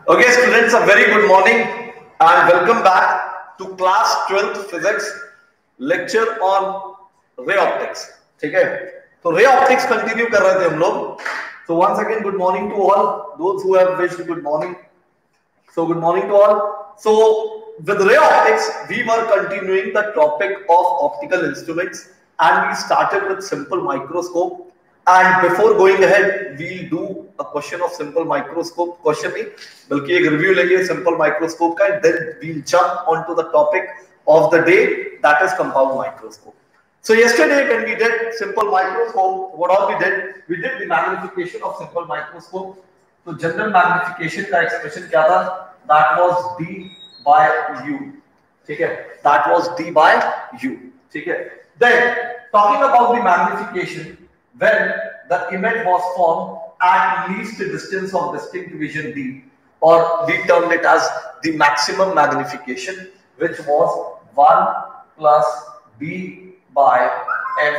Okay, students, a very good morning and welcome back to class 12th physics lecture on ray optics. ठीक है, तो ray optics continue कर रहे थे हम लोग. So once again, good morning to all those who have wished good morning. So good morning to all. So with ray optics, we were continuing the topic of optical instruments, and we started with simple microscope. And before going ahead, we'll do a question of simple microscope. Question नहीं, बल्कि एक review लेंगे simple microscope का, and then we'll jump onto the topic of the day, that is compound microscope. So yesterday when we did simple microscope, what all we did the magnification of simple microscope. तो general magnification का expression क्या था? That was d by u. ठीक है? That was d by u. ठीक है? Then talking about the magnification, when the image was formed at least a distance of distinct vision d, or we termed it as the maximum magnification, which was 1 plus b by f.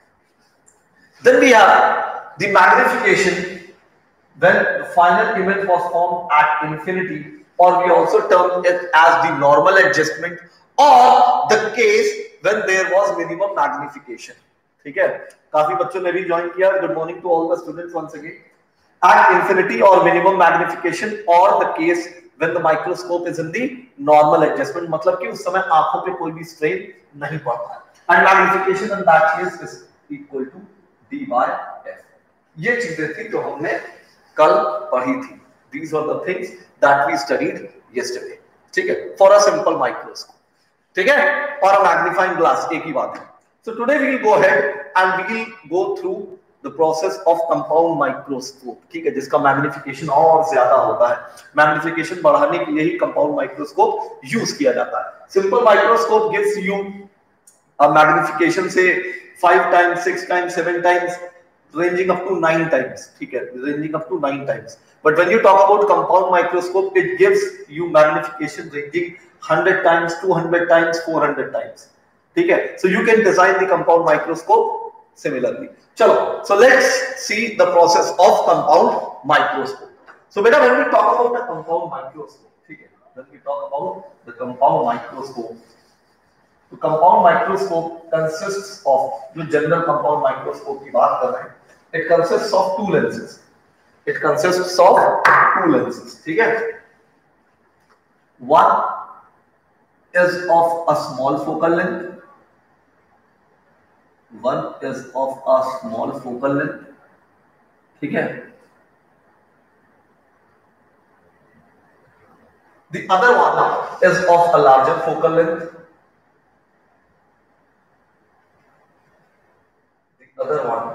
Then we have the magnification when the final image was formed at infinity, or we also term it as the normal adjustment, or the case when there was minimum magnification. ठीक है, काफी बच्चों ने भी join किया. Good morning to all the students once again. At infinity or minimum magnification, or the case when the microscope is in the normal adjustment, मतलब कि उस समय आंखों पे कोई भी स्ट्रेन नहीं पड़ता है. And magnification in that case is equal to d by f. ये चीजें थी जो हमने कल पढ़ी थी. These are the things that we studied yesterday. ठीक है, for a simple microscope. ठीक है, और a magnifying glass एक ही बात है. So today we will go ahead and we will go through the process of compound microscope. ठीक है, जिसका मैग्निफिकेशन और ज्यादा होता है. मैग्निफिकेशन बढ़ाने के लिए ही कंपाउंड माइक्रोस्कोप यूज किया जाता है. Simple microscope gives you a magnification say 5 times, 6 times, 7 times, ranging up to 9 times. ठीक है, ranging up to 9 times. But when you talk about compound microscope, it gives you magnification ranging 100 times, 200 times, 400 times. ठीक है, so you can design the compound microscope similarly. चलो, so let's see the process of compound microscope. So बेटा, when we talk about the compound microscope, ठीक है, when we talk about the compound microscope, तो compound microscope consists of, जो general compound microscope की बात कर रहे हैं, it consists of two lenses. It consists of two lenses. ठीक है, one is of a small focal length, one is of a small focal length. ठीक है, the other one is of a larger focal length. Other one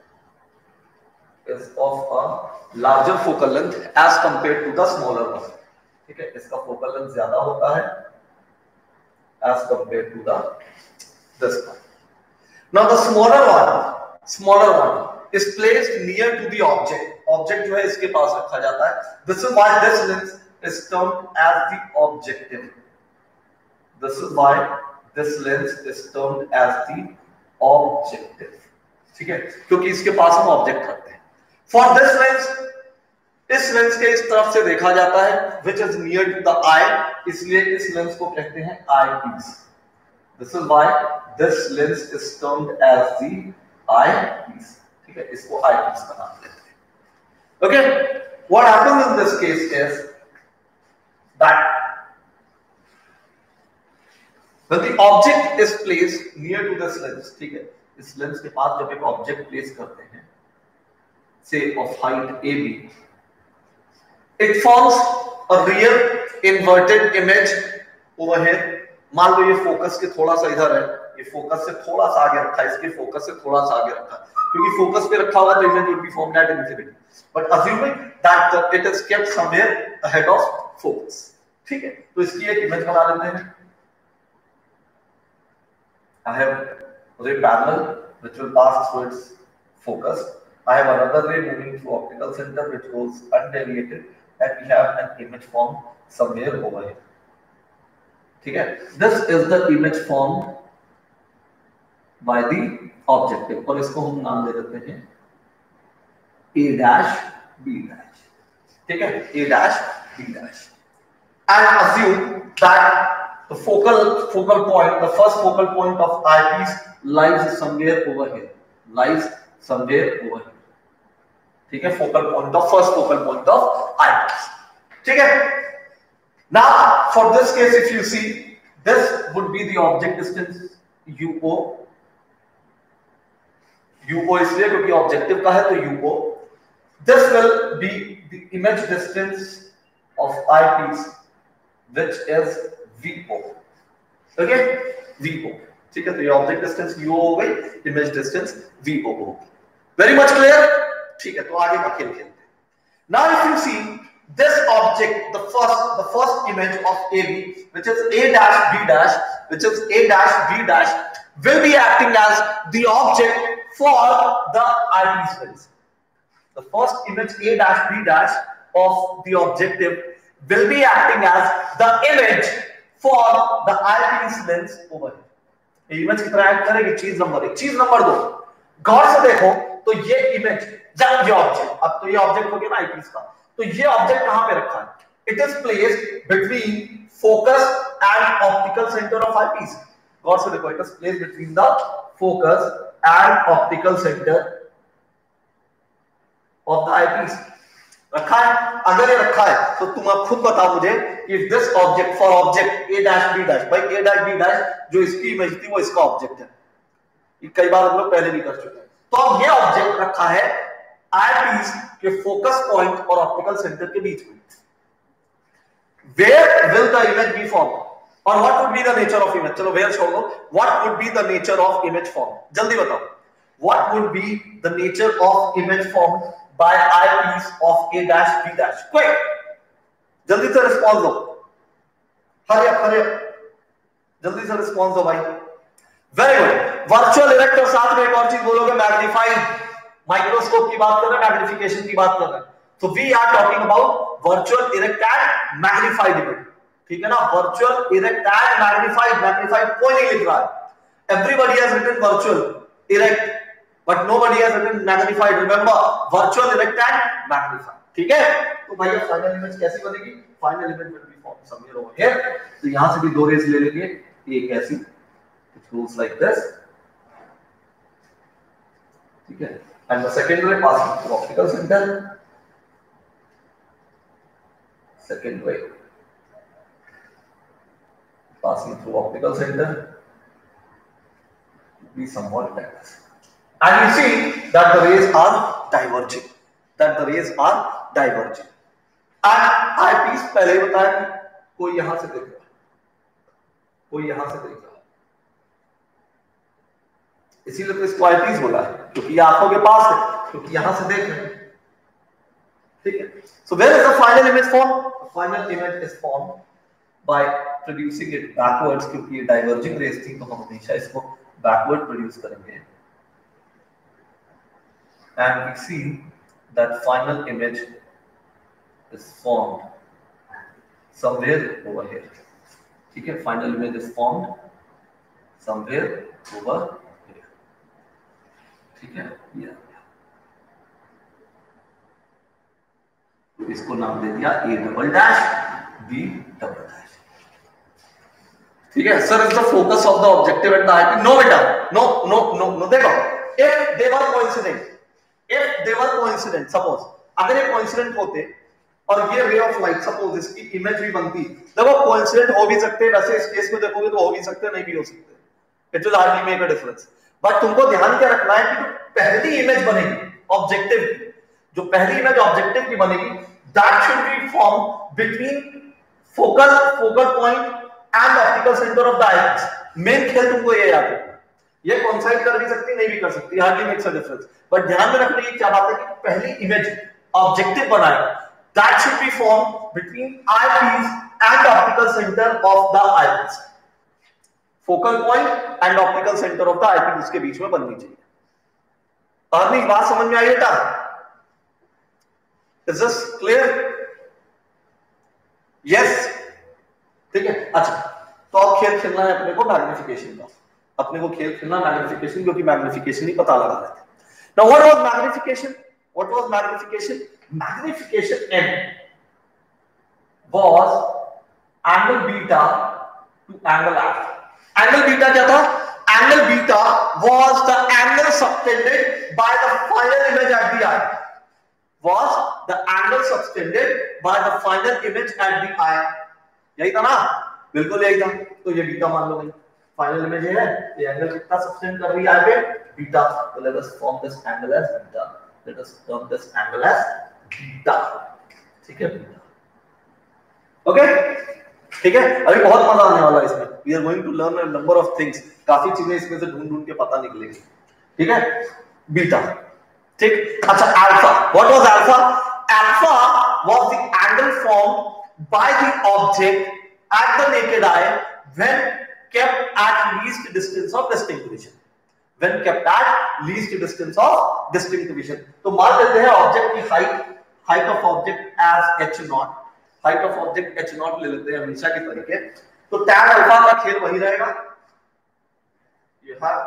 is of a larger focal length as compared to the smaller one. ठीक है, इसका focal length ज्यादा होता है as compared to the this one. Now the smaller one is placed near to the object. Object जो है इसके पास रखा जाता है. This is why this lens is termed as the objective. This is why this lens is termed as the objective. ठीक है, क्योंकि इसके पास हम ऑब्जेक्ट रखते हैं. फॉर दिस लेंस, इस लेंस के इस तरफ से देखा जाता है, which is near to the eye, इसलिए इस लेंस को कहते हैं eyepiece. This is why this lens is termed as the eyepiece. ठीक है, इसको आई पीस का नाम देते हैं. Okay, what happens in this case is that when the object is placed near to this lens, ठीक है, इस लेंस के पास जब एक ऑब्जेक्ट प्लेस करते हैं, say of height A B, it forms a real inverted image over here. मान लो ये फोकस के थोड़ा सा इधर है, ये फोकस से थोड़ा सा आगे रखा है, इसके फोकस से थोड़ा सा आगे रखा है, क्योंकि फोकस पे रखा हुआ तो image will be formed at infinity. But assuming that it is kept somewhere ahead of focus. ठीक है, तो इसकी एक इमेज बना लेते हैं. I have ray parallel which will pass through its focus. I have another ray moving through optical center which goes undeviated, and we have an image formed somewhere over here. ठीक है, this is the image formed by the objective, और इसको हम नाम दे देते हैं A dash B dash. ठीक है, A dash B dash, and assume that the focal point, the first focal point of eyepiece lies somewhere over here, lies somewhere over here. ठीक है, focal point of first focal point of eyepiece. ठीक है. Now for this case, if you see, this would be the object distance UO. UO इसलिए क्योंकि objective का है तो UO. This will be the image distance of eyepiece, which is VO. Okay, VO. ठीक है, तो ये ऑब्जेक्ट डिस्टेंस UO हो गई, इमेज डिस्टेंस VO हो गई. Very much clear? ठीक है, तो आगे का खेल खेलते हैं. Now if you see this object, the first image of AB, which is A dash B dash, which is A dash B dash, will be acting as the object for the eyepiece lens. The first image A dash B dash of the objective will be acting as the image for the eyepiece lens over here. ये image की तरह act करेगी. चीज number 1. चीज number 2, गौर से देखो तो ये इमेज, जब ये ऑब्जेक्ट, अब तो ये ऑब्जेक्ट हो गया ना आईपीस का, तो ये ऑब्जेक्ट कहां पे रखा है? It is placed between focus and optical centre of eyepiece. गौर से देखो, it is placed between the focus and optical centre of the eyepiece. रखा है? अगर ये रखा है तो तुम अब खुद बताओ मुझे, if this object for object A dash B dash, भाई A dash B dash जो इसकी इमेज थी वो इसका ऑब्जेक्ट है. ये कई बार हम लोग पहले भी कर चुके हैं. तो अब ये ऑब्जेक्ट रखा है आईपीस के फोकस पॉइंट और ऑप्टिकल सेंटर के बीच में. Where will the image be form और what would be the nature of image? चलो वेयर छोड़ दो, what would be the nature of image form? जल्दी बताओ, what would be the nature of image form by eyepiece of A dash B dash? Quick, जल्दी से response दो. Hurry up, जल्दी से रिस्पॉन्स दो भाई. Very good. वर्चुअल इरेक्ट और साथ में एक और चीज बोलोगे, मैग्नीफाइड. माइक्रोस्कोप की बात कर रहे हैं, मैग्निफिकेशन की बात कर रहे हैं. तो we are talking about virtual erect and magnified image. ठीक है ना? Virtual erect and magnified. Magnified कोई नहीं लिख रहा है. Everybody has written virtual erect, but nobody has written magnified. Remember, virtual erect and magnified. ठीक है? तो भैया फाइनल इमेज कैसी बनेगी? Final image will be form somewhere over here. तो यहां से भी दो रेज ले लेंगे, एक ऐसी, इट गोस लाइक दिस. ठीक है? And the second ray passing through optical centre. Second ray passing through optical center be somewhat like this. And you see that the rays are diverging. And eyepiece पहले ही बताया कि कोई यहां से देख रहा है, कोई यहां से देख रहा है, इसीलिए तो इसको eyepiece बोला है, क्योंकि आंखों के पास है, क्योंकि यहां से देख रहे हैं. ठीक है? So where is the final image formed? The final image is formed by producing it backwards, क्योंकि ये diverging rays थी तो हम हमेशा इसको backward produce करेंगे. And we see that final image is formed somewhere over here. ठीक है? Final image is formed somewhere over here. ठीक है? तो इसको नाम दे दिया A double dash B double dash. ठीक है? Sir, is the focus of the objective at the eyepiece? No beta, no. देखो, if they were coincident, suppose अगर ये coincident होते और ये ray of light, suppose इसकी image भी बनती, देखो coincident हो भी सकते हैं, वैसे इस केस में देखोगे तो हो भी सकते हैं, नहीं भी हो सकते. It will hardly make a difference. But तुमको ध्यान क्या रखना है कि जो पहली इमेज बनेगी ऑब्जेक्टिव की, जो पहली इमेज ऑब्जेक्टिव की बनेगी, that should be formed between focal point and optical center of the eyepiece. Main खेल तुमको ये याद रखना. ये कोइंसाइड कर भी सकती, नहीं भी कर सकती, hardly makes a difference. But ध्यान में रखने की क्या बात है कि पहली इमेज ऑब्जेक्टिव बनाएगा, that should be form between eyepiece and optical centre of the eyepiece. Focal point and optical centre of the eyepiece उसके बीच में बननी चाहिए. अर्नी बात समझ में आई बेटा? Is this clear? यस. ठीक है? अच्छा, तो अब खेल खेलना है अपने को मैग्निफिकेशन का. अपने को खेल खेलना मैग्निफिकेशन, क्योंकि मैग्निफिकेशन ही पता लगा रहे थे. Now what was magnification? Magnification M. was angle beta to angle alpha. Angle beta क्या था? Angle beta was the angle subtended by the final image at the eye. Was the angle subtended by the final image at the eye. यही था ना? बिल्कुल यही था. तो ये बीटा मान लो भाई. फाइनल इमेज है, ये एंगल कितना सबटेंड कर रही है आगे? बीटा. तो let us form this angle as beta. Let us term this angle as beta. ठीक है बीटा. ओके ठीक है. अभी बहुत मजा आने वाला है इसमें. We are going to learn a number of things. काफी चीजें इसमें से ढूंढ के पता निकलेंगी. ठीक है बीटा. ठीक. अच्छा alpha. What was alpha? Alpha was the angle formed by the object at the naked eye when kept at least distance of distinct vision. When kept at least distance of distinct vision. तो मान लेते हैं object की height of object as h naught. Height of object h naught ले लेते हैं हमेशा की तरीके. तो tan अल्फा का खेल वही रहेगा. ये है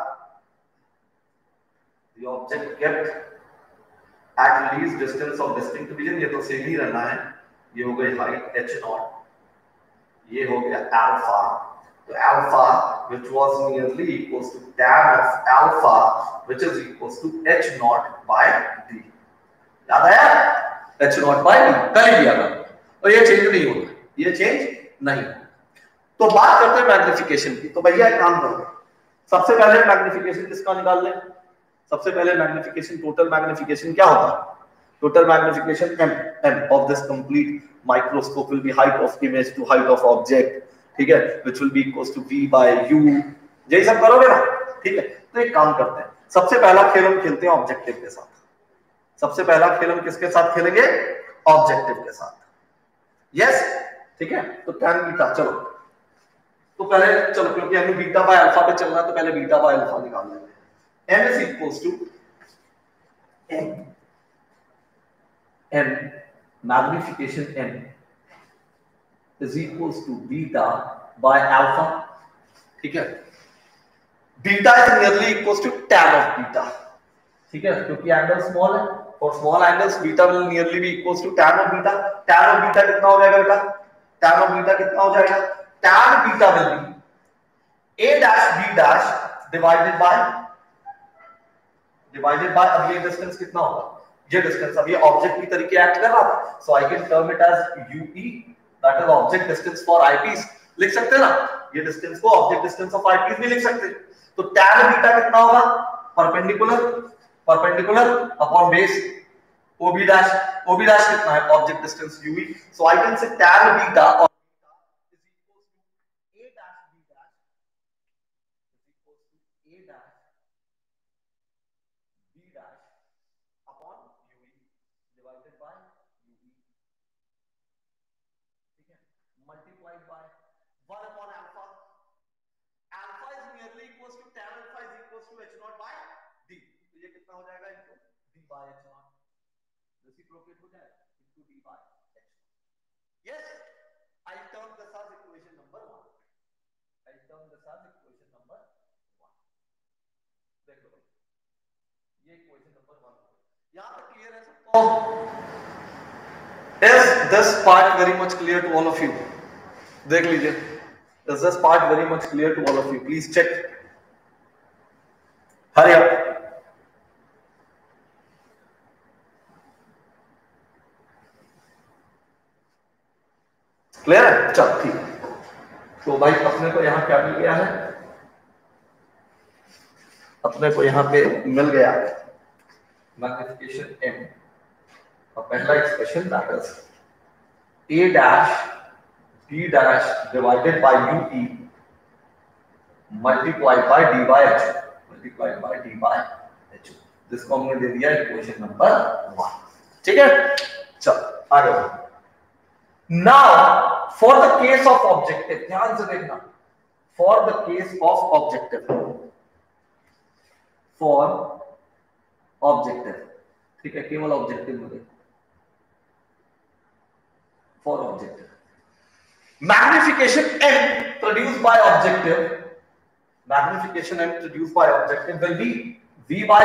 the object kept at least distance of distinct vision. ये तो सेम ही रहना है. ये हो गई हाइट h नॉट. ये हो गया अल्फा. तो alpha which was nearly equals to tan of alpha which is equals to h naught by d. याद आया? h naught by d कर ही दिया था. और ये चेंज नहीं होगा. ये चेंज नहीं. तो बात करते हैं मैग्निफिकेशन की. तो भैया एक काम करो. सबसे पहले मैग्निफिकेशन किसका निकाल लें? सबसे पहले मैग्निफिकेशन, टोटल मैग्निफिकेशन क्या होता है? Total magnification m of this complete microscope will be height of image to height of object. ठीक है, which will be equals to v by u. यही सब करोगे ना? ठीक है. तो एक काम करते हैं. सबसे पहला खेल हम खेलते हैं ऑब्जेक्टिव के साथ. सबसे पहला खेल हम किसके साथ खेलेंगे? ऑब्जेक्टिव के साथ. यस ठीक है. तो tan बीटा. चलो तो पहले चलो क्योंकि हमें बीटा बाय अल्फा पे चलना है तो पहले बीटा बाय अल्फा निकाल लेते हैं. m is equals to m magnification m is equals to beta by alpha. ठीक है. Beta is nearly equals to tan of beta. ठीक है, क्योंकि एंगल स्मॉल है. और small angles beta will nearly be equals to tan of beta. tan of beta कितना हो जाएगा बेटा? tan of beta कितना हो जाएगा? tan beta will be a dash b dash divided by अब ये डिस्टेंस कितना होगा? ये डिस्टेंस अब ये ऑब्जेक्ट की तरीके एक्ट कर रहा था. So I can term it as ue. That is object distance for eyepiece. लिख सकते हैं ना? ये डिस्टेंस को ऑब्जेक्ट डिस्टेंस ऑफ eyepiece भी लिख सकते हैं. तो tan बीटा कितना होगा? Perpendicular upon base ob dash. ob dash कितना है? Object distance ue. So I can say tan beta और is equals to a dash b dash is equals to a dash b dash upon ue divided by multiplied by 1 upon alpha. Alpha is nearly equals to tan alpha is equals to h naught by d. तो ये कितना हो जाएगा? इनको d by h naught. Reciprocate हो जाएगा into d by h naught. Yes, I term this as equation number 1. देख लो ये इक्वेशन नंबर 1. यहां तक क्लियर है सबको? Is this part very much clear to all of you? देख लीजिए. Is this part very much clear to all of you? Please check. Hurry up. Clear है? चल ठीक. तो भाई अपने को यहाँ क्या मिल गया है? अपने को यहाँ पे मिल गया मैग्निफिकेशन m. और पहला expression that is a dash d dash divided by ue multiplied by d by h. जिसको हमने दे दिया इक्वेशन नंबर 1. ठीक है. चल आगे बढ़ो. Now for the case of objective, ध्यान से देखना. For the case of objective, ठीक है, केवल ऑब्जेक्टिव में देखो. For objective magnification m produced by objective will be v by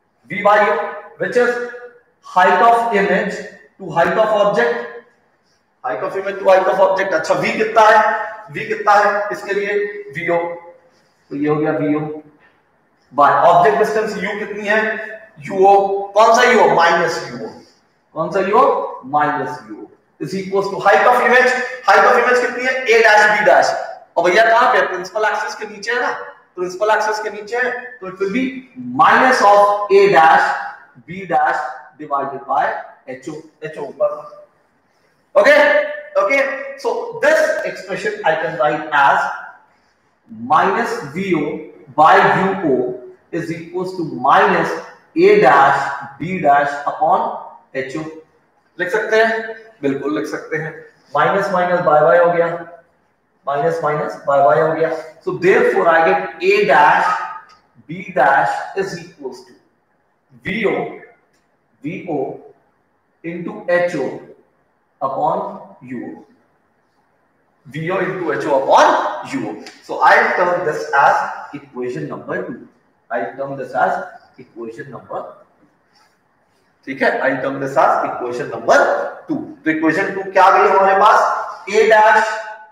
u, which is height of image to height of object. Height of image to height of object. अच्छा v कितना है, v कितना है इसके लिए vo, तो ये हो गया vo by object distance u कितनी है uo, कौन सा uo माइनस uo, कौन सा uo minus uo is equals to height of image, height of image कितनी है a डैश b डैश, और भैया कहां पे प्रिंसिपल एक्सिस के नीचे है ना, प्रिंसिपल एक्सिस के नीचे है तो it will be minus of a dash b dash divided by ho ऊपर। Okay, okay. So this expression I can write as minus VO by UO is equals to minus A dash B dash upon HO। लिख सकते हैं, बिल्कुल लिख सकते हैं। Minus minus y bye हो गया, माइनस माइनस बाय बाय हो गया। So therefore I get A dash B dash is equals to VO into HO upon UO, VO into HO upon UO. So I term this as equation number 2. I term this as equation number, ठीक है, I term this as equation number 2. तो equation 2 क्या गई हमारे पास, A dash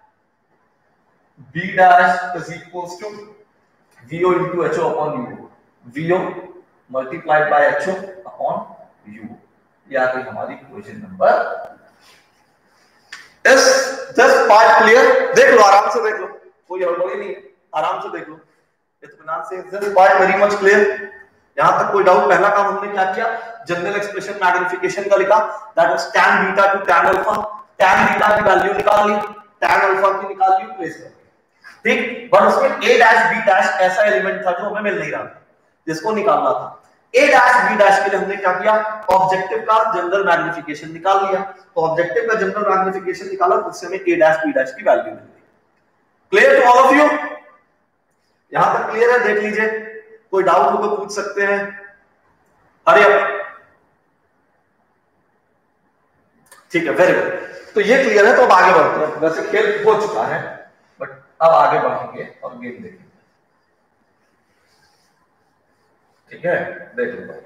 B dash is equals to VO into HO upon UO, VO multiplied by HO upon UO, ये आ गई हमारी equation number। Is this part clear? देख लो, आराम से देख लो, कोई हड़बड़ी नहीं है, आराम से देख लो, इत्मीनान से। Is this part very much clear? यहां तक कोई डाउट? पहला काम हमने क्या किया, जनरल एक्सप्रेशन मैग्निफिकेशन का लिखा, that was tan beta to tan अल्फा, tan बीटा की वैल्यू निकाल ली, tan अल्फा की निकाल ली, प्लेस कर दी, ठीक। बट उसमें a डैश b डैश ऐसा एलिमेंट था जो हमें मिल नहीं रहा था, जिसको निकालना था। A डैश B डैश के लिए हमने क्या किया, ऑब्जेक्टिव का जनरल मैग्निफिकेशन निकाल लिया, तो ऑब्जेक्टिव का जनरल मैग्निफिकेशन निकाला, उससे हमें A डैश B डैश की वैल्यू मिल गई। Clear to all of you? यहां तक क्लियर है? देख लीजिए, कोई डाउट हो तो पूछ सकते हैं। हरी अप, ठीक है, वेरी गुड। तो ये क्लियर है, तो अब आगे बढ़ते हैं। वैसे खेल हो चुका है, बट अब आगे बढ़ेंगे और गेम देखेंगे, ठीक है, देख लो।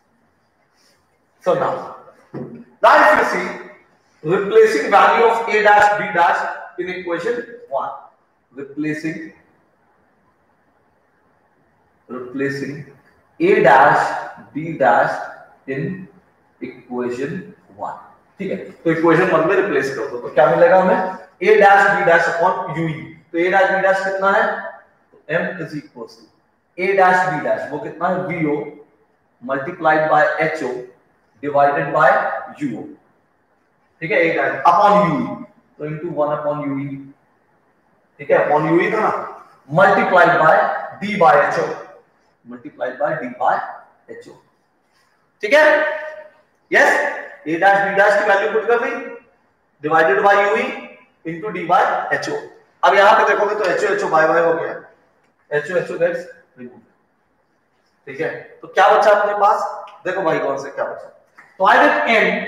So now if you see replacing value of A dash B dash in equation 1, replacing A dash B dash in equation 1, ठीक है। तो इक्वेशन 1 में रिप्लेस कर दो, तो क्या मिलेगा हमें, A dash B dash upon UE। तो A dash B dash कितना है, तो M is equals to A dash B dash, वो कितना है, VO multiplied by HO divided by UO, ठीक है, A dash upon UE, तो into 1 upon UE, ठीक है, upon UE था ना, multiplied by D by HO, multiplied by D by HO, ठीक है, yes, A dash B dash की वैल्यू पुट कर दी, divided by UE into D by HO। अब यहां पे देखोगे तो HO बाय बाय हो गया, HO दैट्स रिमूव, ठीक है। तो क्या बचा अपने पास, देखो भाई कौन से क्या बचा, तो I get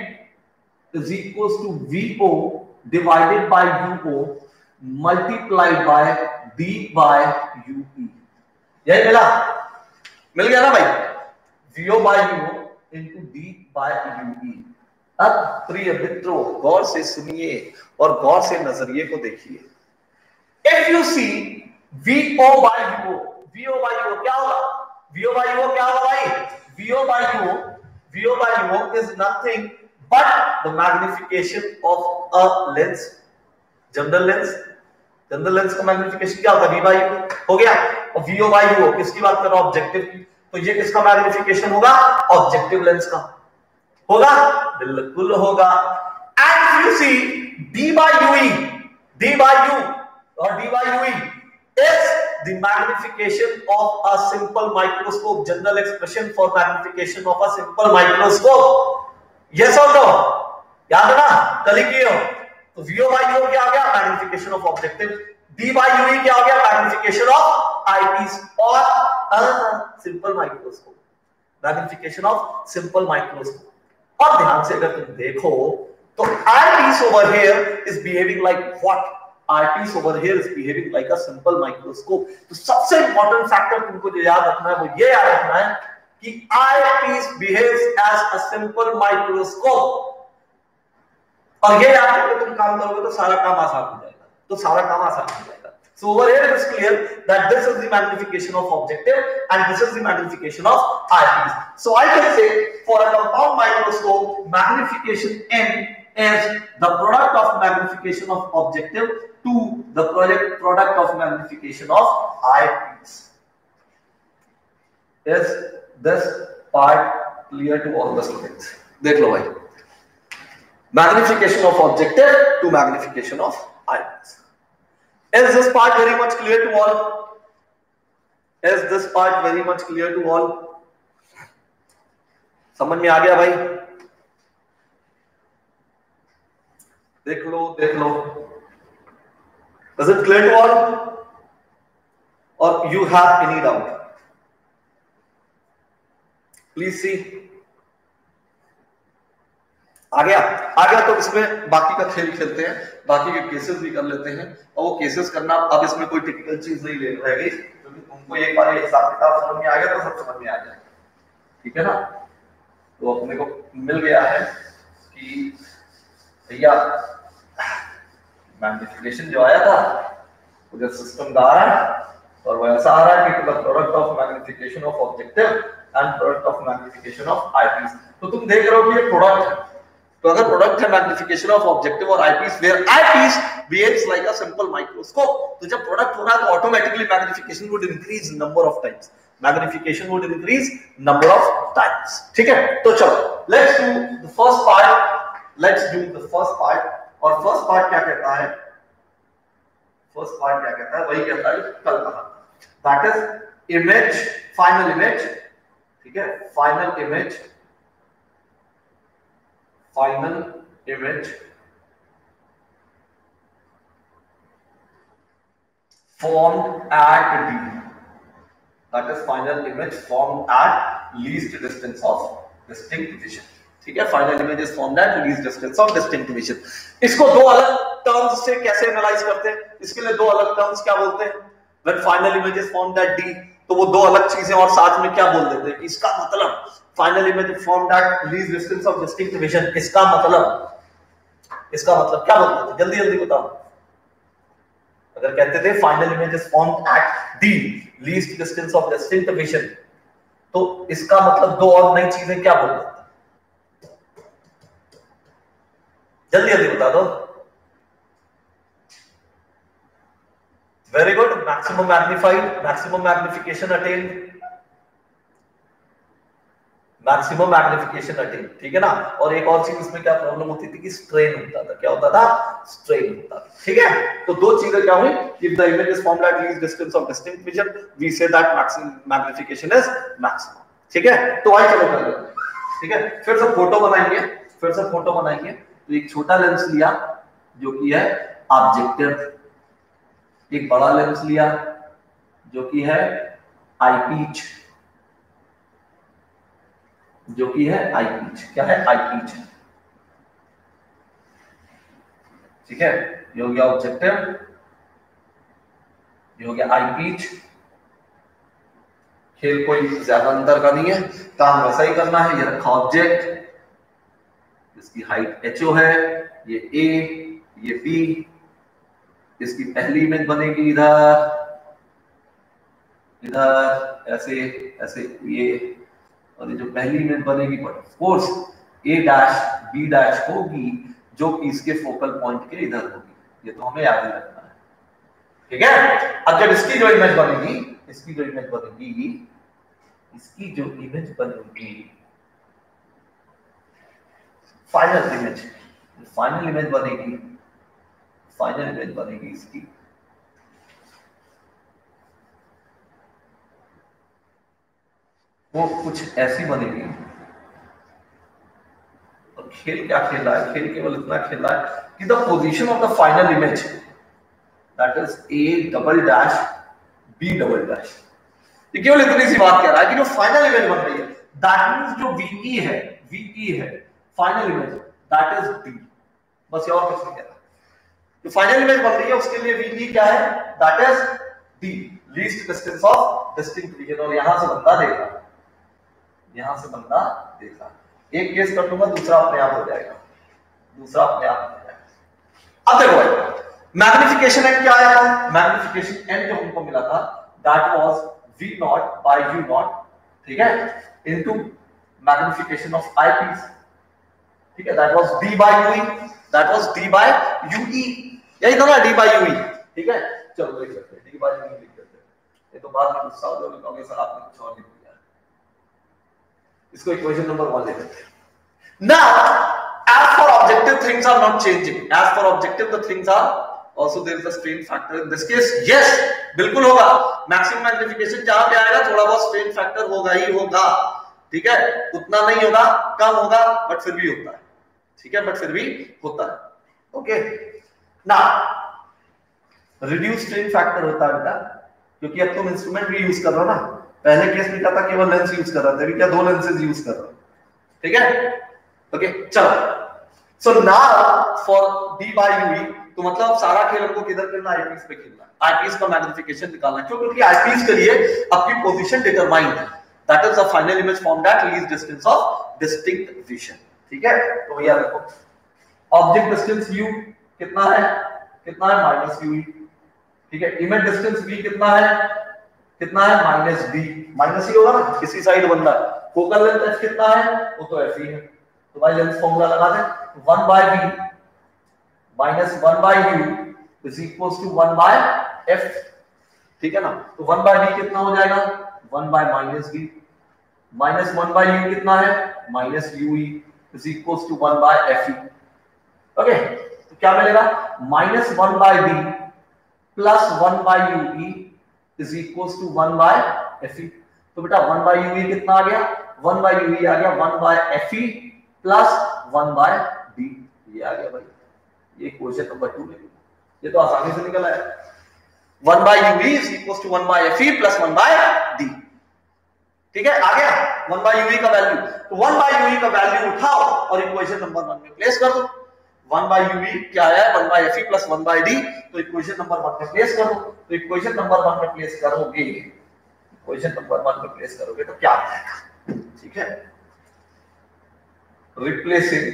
M is equals to VO divided by UO multiplied by D by UE, यही मिल गया ना भाई, VO by UO into D by UE। अब प्रिय मित्रों गौर से सुनिए और गौर से नजरिए को देखिए। If you see VO by UO, VO by UO क्या होगा, VO by UO क्या होगा भाई, VO by UO is nothing but the magnification of a lens, general lens का मैग्निफिकेशन क्या होता है, V by U हो गया। और VO by UO किसकी बात कर रहा हूं, ऑब्जेक्टिव की, तो ये किसका मैग्निफिकेशन होगा, ऑब्जेक्टिव लेंस का होगा, बिल्कुल होगा। And you see D by U और D by UE is the magnification of a simple microscope, general expression for magnification of a simple microscope, yes or no, याद है ना, कल ही किए हो। तो VO by UO क्या हो गया, magnification of objective, D by UE क्या हो गया, मैग्निफिकेशन ऑफ आईपीस और simple microscope, magnification of simple microscope. और ध्यान से अगर तुम देखो तो eyepiece over here is behaving like what, eyepiece over here is behaving like a simple microscope। तो सबसे इंपॉर्टेंट फैक्टर तुमको जो याद रखना है वो ये याद रखना है कि eyepiece behaves as a simple microscope और ये याद करके तुम काम करोगे तो सारा काम आसान हो जाएगा, तो सारा काम आसान हो जाएगा। So over here it is clear that this is the magnification of objective and this is the magnification of eyepiece. So I can say for a compound microscope, magnification n is the product of magnification of objective to the product of magnification of eyepiece. Is this part clear to all the students? देख लो भाई, magnification of objective to magnification of eyepiece. Is this part very much clear to all? Is this part very much clear to all? समझ में आ गया भाई? देख लो देख लो. Is it clear to all? Or you have any doubt? Please see. आ गया तो इसमें बाकी का खेल खेलते हैं, बाकी के केसेस भी कर लेते हैं। और वो केसेस करना अब इसमें कोई टिपिकल चीज नहीं रह गई, क्योंकि तुमको एक बार हिसाब किताब समझ में आ गया तो सब समझ में आ जाएगा, ठीक है ना। तो अपने को मिल गया है कि भैया मैग्निफिकेशन जो आया था वो जो सिस्टम का आ रहा है और वो ऐसा आ रहा है कि product of magnification of objective and product of magnification of eyepiece. तो तुम देख रहे हो कि ये प्रोडक्ट है, तो अगर प्रोडक्ट है मैग्निफिकेशन ऑफ ऑब्जेक्टिव और eyepiece, where eyepiece behaves like a simple microscope, तो जब प्रोडक्ट हो रहा है तो automatically magnification would increase number of times, magnification would increase number of times, ठीक है। तो चलो let's do the first part, let's do the first part. और फर्स्ट पार्ट क्या कहता है, फर्स्ट पार्ट क्या कहता है, वही कहता है कल कहा, that is image, final image, ठीक है, final image, final image formed at D, that is final image formed at least distance of distinct vision, ठीक है। Final image is formed at least distance of distinct vision. इसको दो अलग terms से कैसे analyse करते हैं, इसके लिए दो अलग टर्म्स क्या बोलते हैं, when final image is formed at D, तो वो दो अलग चीजें और साथ में क्या बोल देते हैं, इसका मतलब final image is formed at least distance of distinct vision, इसका मतलब क्या बोलते थे, जल्दी जल्दी बताओ। अगर कहते थे final image is formed at D least distance of distinct vision, तो इसका मतलब दो और नई चीजें क्या बोल देते, जल्दी जल्दी बता दो। Very good, maximum magnified, maximum magnification attained, maximum magnification attained, ठीक है ना। और एक और चीज इसमें क्या प्रॉब्लम होती थी कि स्ट्रेन होता था, क्या होता था, स्ट्रेन होता था, ठीक है। तो दो चीजें क्या हुई, if the image is formed at least distance of distinct vision, we say that maximum magnification is maximum, ठीक है। तो आइए चलो कर लेते हैं, ठीक है। फिर से फोटो बनाएंगे, तो एक छोटा लेंस लिया जो कि है ऑब्जेक्टिव, एक बड़ा लेंस लिया जो कि है आईपीस, जो कि है आईपीस, क्या है, आईपीस, ठीक है। ये हो गया ऑब्जेक्टिव, ये हो गया आईपीस। खेल कोई ज्यादा अंतर का नहीं है, काम वैसा ही करना है। ये रखा ऑब्जेक्ट, इसकी हाइट HO है, ये A, ये B, इसकी पहली इमेज बनेगी इधर ऐसे ऐसे ये, और ये जो पहली इमेज बनेगी but of course A dash B dash होगी जो कि इसके फोकल पॉइंट के इधर होगी, ये तो हमें याद ही रखना है, ठीक है। अब जब इसकी जो इमेज बनेगी, फाइनल इमेज बनेगी इसकी, वो कुछ ऐसी बनेगी। और खेल क्या खेल रहा है, खेल केवल इतना खेल रहा है कि the position of the final image that is A double dash B double dash, ये केवल इतनी सी बात कह रहा है कि जो फाइनल इमेज बन रही है दैट मींस जो VE है final image that is D, बस और कुछ नहीं कह रहा। जो फाइनल इमेज बन रही है उसके लिए VE क्या है, that is D least distance of distinct vision. और यहां से बंदा देख रहा है, एक केस कर लूंगा, दूसरा अपने आप हो जाएगा, अब देखो भाई, मैग्निफिकेशन एन क्या आया था? मैग्निफिकेशन एन जो हमको मिला था that was v naught by u naught, ठीक है, इनटू मैग्निफिकेशन ऑफ आईपीस, ठीक है, that was d by ue, that was d by ue, यही था ना d बाय ue, ठीक है। चलो लिख लेते हैं d बाय ue लिख देते हैं, ये तो बाद में गुस्सा हो जाओगे कहोगे सर आपने कुछ और लिख दिया, इसको इक्वेशन नंबर 1 ले लेते हैं। Now, as for objective, things are not changing. As for objective, the things are also there is a strain factor in this case. Yes, बिल्कुल होगा। Maximum magnification जहां पे आएगा थोड़ा बहुत strain factor होगा ही होगा, ठीक है, उतना नहीं होगा, कम होगा, बट फिर भी होता है, ठीक है, बट फिर भी होता है। ओके, ना रिड्यूस स्ट्रेन फैक्टर होता है बेटा, क्योंकि अब तुम इंस्ट्रूमेंट भी यूज कर रहे हो ना। पहले केस में क्या था, केवल लेंस यूज कर रहा था, अभी क्या 2 लेंसेज यूज कर रहा हूं, ठीक है। ओके, चलो, so now for d by ue, तो मतलब सारा खेल हमको किधर खेलना, आईपीस पे खेलना है, आईपीस का मैग्निफिकेशन निकालना है, क्योंकि आईपीस के लिए आपकी पोजीशन डिटरमाइंड है, that is the final image formed at least distance of distinct vision, ठीक है। तो भैया देखो, ऑब्जेक्ट डिस्टेंस u कितना है, कितना है माइनस ue, ठीक है, इमेज डिस्टेंस v कितना है माइनस d, माइनस ही होगा ना, किसी साइड बन रहा है, फोकल लेंथ f कितना है, वो तो f ही है, तो भाई लेंस फॉर्मूला लगा दें, 1 by v minus 1 by u is equals to 1 by f, ठीक है ना। तो 1 by v कितना हो जाएगा, 1 by minus v, minus 1 by u कितना है, minus ue is equals to 1 by fe। Okay, तो क्या मिलेगा, minus 1 by v plus 1 by ue is equals to 1 by fe। तो बेटा 1 by ue कितना आ गया, 1 by ue आ गया 1 by fe plus 1 by d, ये आ गया भाई, ये क्वेश्चन नंबर 2 ले लो, ये तो आसानी से निकल आया। 1 by ue is equal to 1 by fe plus 1 by d, ठीक है, आ गया 1 बाय ue का वैल्यू। तो 1 बाय ue का वैल्यू उठाओ और इक्वेशन नंबर 1 में प्लेस कर दो। 1 बाय ue क्या है, 1 by fe plus 1 by d, तो इक्वेशन नंबर 1 में प्लेस कर दो। तो इक्वेशन नंबर 1 में प्लेस करोगे, इक्वेशन नंबर 1 में प्लेस करोगे तो क्या आएगा, ठीक है, replacing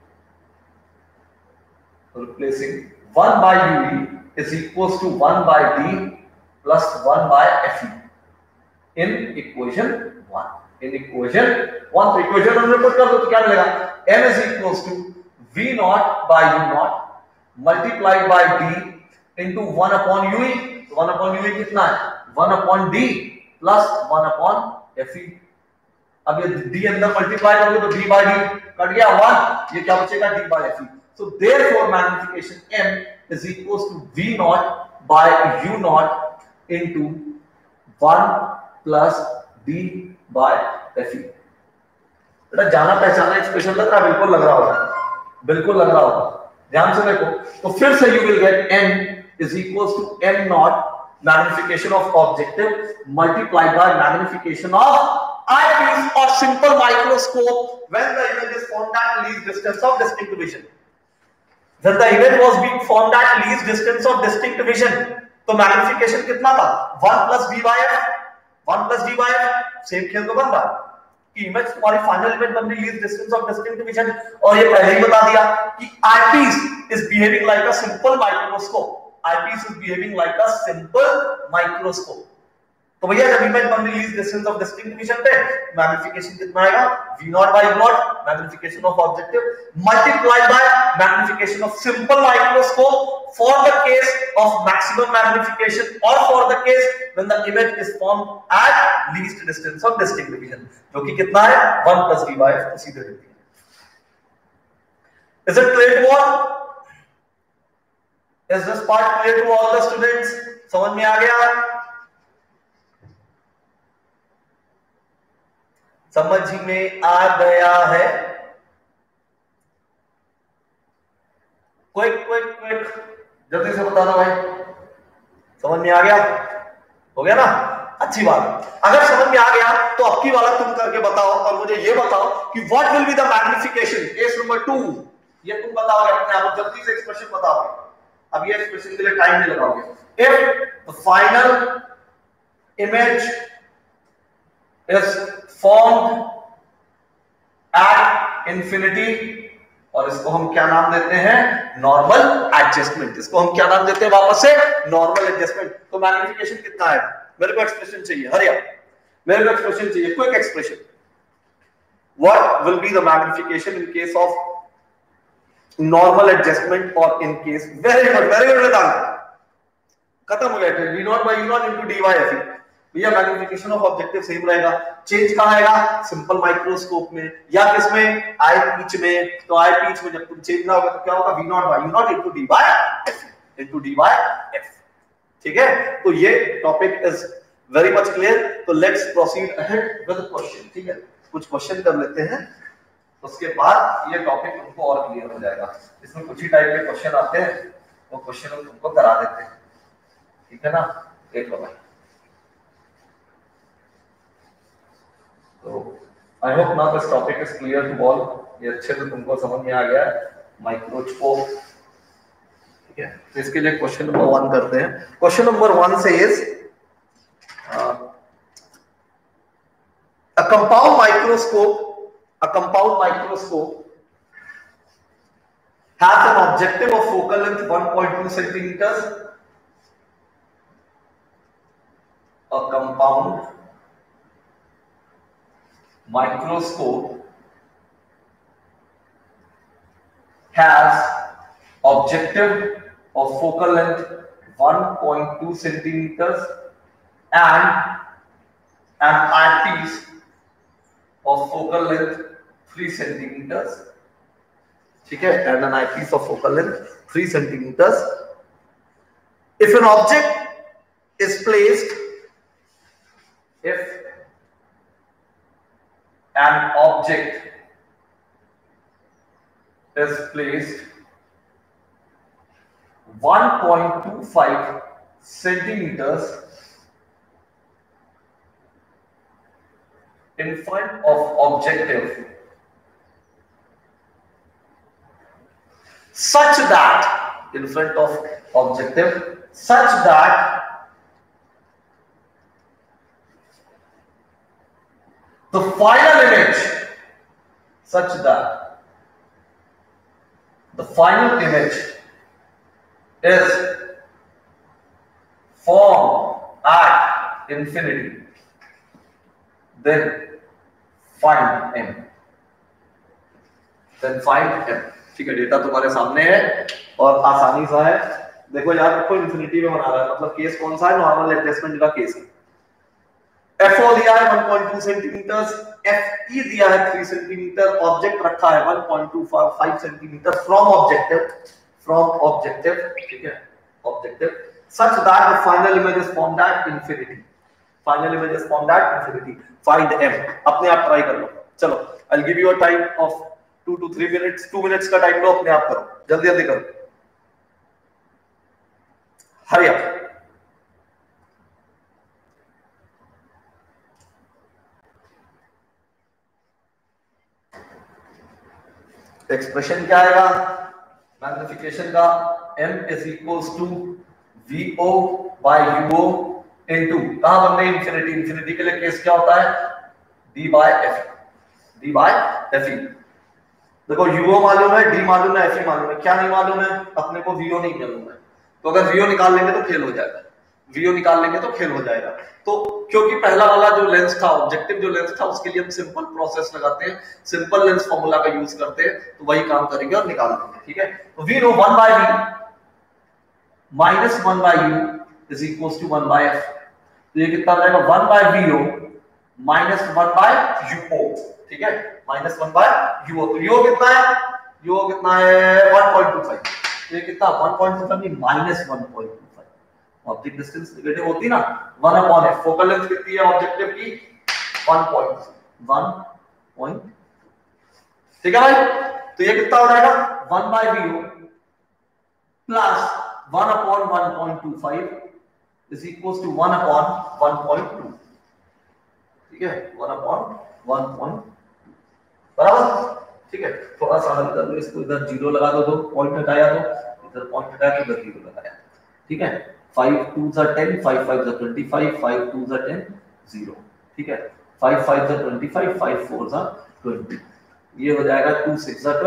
1 by ue is equals to 1 by d plus 1 by fe in equation 1, in equation 1। तो इक्वेशन हमने पुट कर दो तो क्या मिलेगा, m is equals to v naught by u naught multiplied by d into 1 upon ue, तो 1 upon ue कितना है, 1 upon d plus 1 upon fe। अब ये d अंदर मल्टीप्लाई करोगे तो d by d कट गया 1, ये क्या बचेगा, d by fe। So therefore magnification m is equals to v naught by u naught into 1 plus d by fe। बेटा जाना पहचाना एक्सप्रेशन लग रहा है, बिल्कुल लग रहा होगा, बिल्कुल लग रहा होगा, ध्यान से देखो। तो फिर से you will get m is equals to m naught magnification of objective multiplied by magnification of eyepiece or simple microscope when the image is formed at least distance of distinct vision। When the image was being formed at least distance of distinct vision, तो magnification कितना था, 1 plus d by f, 1 plus d by f। Same खेल तो बन रहा कि image तुम्हारी final image बन रही least distance of distinct vision, और ये पहले ही बता दिया कि eyepiece is behaving like a simple microscope, eyepiece is behaving like a simple microscope। तो भैया जब इमेज बन रही least distance of distinct vision पे मैग्निफिकेशन कितना आएगा, v naught by u naught magnification of objective multiplied by magnification of simple microscope for the case of maximum magnification और for the case when the image is formed at least distance of distinct vision, जो कि कितना है 1 plus d by f, तो सीधे लिख दिया। Is it clear to all? Is this part clear to all the students? समझ में आ गया, समझ में आ गया है, क्विक क्विक क्विक जल्दी से बता दो भाई, समझ में आ गया, हो गया ना, अच्छी बात। अगर समझ में आ गया तो अब की वाला तुम करके बताओ और मुझे ये बताओ कि what will be the magnification, case number 2, ये तुम बताओगे अपने आप, जल्दी से एक्सप्रेशन बताओगे, अब ये एक्सप्रेशन के लिए टाइम नहीं लगाओगे। If the final image is formed at infinity और इसको हम क्या नाम देते हैं, नॉर्मल एडजस्टमेंट। इसको हम क्या नाम देते हैं वापस से, नॉर्मल एडजस्टमेंट। तो मैग्निफिकेशन कितना है, मेरे को एक्सप्रेशन चाहिए, हरिया मेरे को एक्सप्रेशन चाहिए, quick expression. What will be the magnification in case of normal adjustment और in case, very good Vedant, खत्म हो गया। v naught by u naught into dy F. भैया मैग्निफिकेशन ऑफ ऑब्जेक्टिव सेम रहेगा, चेंज कहां आएगा, सिंपल माइक्रोस्कोप में या किसमें, आई पीच में। तो आई पीच में जब तुम चेंज ना होगा तो क्या होगा, v naught by u naught into dy f। ठीक है, तो ये topic is very much clear. तो let's proceed ahead with question. ठीक है, कुछ क्वेश्चन कर लेते हैं, उसके बाद ये टॉपिक तुमको और क्लियर हो जाएगा। इसमें कुछ ही टाइप के क्वेश्चन आते हैं, वो क्वेश्चन हम तुमको करा देते हैं, ठीक है ना। एक लो भाई, तो I hope now this topic is clear to all. ये अच्छे से तुमको समझ में आ गया माइक्रोस्कोप, ठीक है। तो इसके लिए क्वेश्चन नंबर 1 करते हैं। क्वेश्चन नंबर 1 से is a compound microscope has an objective of focal length 1.2 centimeters. A compound microscope has objective of focal length 1.2 centimeters and an eyepiece of focal length 3 centimeters. ठीक है, and an eyepiece of focal length 3 centimeters. If an object is placed, if an object is placed 1.25 centimeters in front of objective such that, in front of objective such that the final image, such that the final image is formed at infinity, then find m, then find m। ठीक है, data तुम्हारे सामने है और आसानी सा है। देखो याद रखो, इंफिनिटी में बना रहा है, मतलब केस कौन सा है, नॉर्मल एडजस्टमेंट का केस है। FO दिया है 1.2 सेंटीमीटर, FE दिया है 3 सेंटीमीटर, ऑब्जेक्ट रखा है 1.25 सेंटीमीटर फ्रॉम ऑब्जेक्टिव, ठीक है, objective such that the final image is formed at infinity, final image is formed at infinity, find m। अपने आप ट्राई कर लो, चलो I'll give you a time of 2 to 3 minutes, 2 minutes का time लो, अपने आप करो, जल्दी जल्दी करो, हरी अप। एक्सप्रेशन क्या आएगा मैग्निफिकेशन का, m is equals to VO by UO into, कहां बन गई इंफिनिटी, इंफिनिटी के लिए केस क्या होता है, D by FE। देखो UO मालूम है, D मालूम है, FE मालूम है, क्या नहीं मालूम है, अपने को VO नहीं मालूम है। तो अगर VO निकाल लेंगे तो खेल हो जाएगा, VO निकाल लेंगे तो खेल हो जाएगा। तो क्योंकि पहला वाला जो लेंस था, ऑब्जेक्टिव जो लेंस था, उसके लिए हम सिंपल प्रोसेस लगाते हैं, सिंपल लेंस फॉर्मूला का यूज करते हैं, तो वही काम करेंगे और निकाल देंगे, ठीक है। तो V नो 1 by V minus 1 by U is equals to 1 by F। तो ये कितना रहेगा, 1 by VO minus 1 by UO, ठीक है, minus 1 by UO। तो UO कितना है, UO कितना है 1.25, तो ये कितना 1.25 नहीं minus 1.25। ऑब्जेक्ट डिस्टेंस नेगेटिव होती ना, 1 अपॉन F। फोकल लेंथ कितनी है ऑब्जेक्टिव की, 1.1, ठीक है भाई। तो ये कितना हो जाएगा 1 by VO plus 1 upon 1.25 is equals to 1 upon 1.2, ठीक है, 1 upon 1.2 बराबर, ठीक है। थोड़ा सा हल कर लो इसको, इधर 0 लगा दो, पॉइंट हटाया तो इधर पॉइंट हटाया तो इधर 0 लगाया, ठीक है। 5 2s are 10, 5 5s are 25, 5 2s are 10, 0, ठीक है। 5 5s are 25, 5 4s are 20, ये हो जाएगा 2 6s are 12,